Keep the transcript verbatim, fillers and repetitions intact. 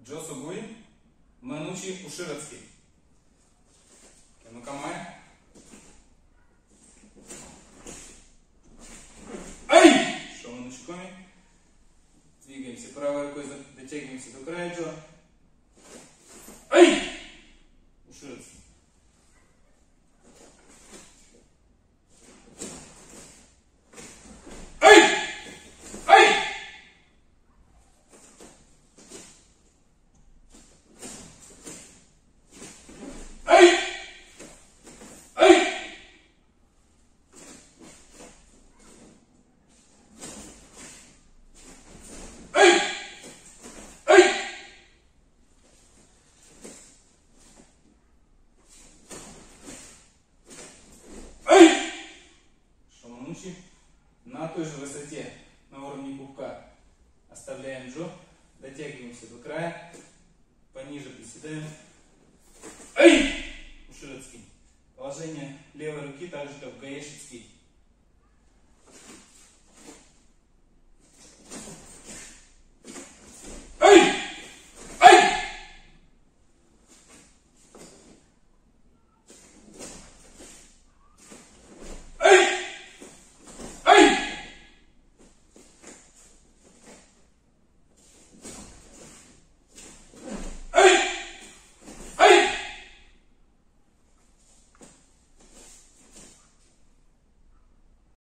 Джо Сугуи, Манучи Уширацкий. Ну-ка, Майя. Ай! Шо Манучи Коми. Двигаемся правой рукой, дотягиваемся до края Джо. Ай! Уширацкий. На той же высоте, на уровне пупка, оставляем Джо, дотягиваемся до края, пониже приседаем. Ай! Уширацкий. Положение левой руки так же, как в гаешицкий.